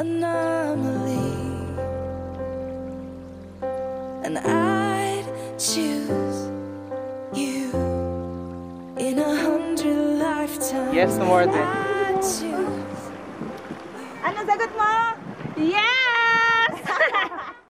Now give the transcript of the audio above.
anomaly, and I'd choose you in 100 lifetimes. Yes, more than. I'd choose. Ano sagot mo? Yes!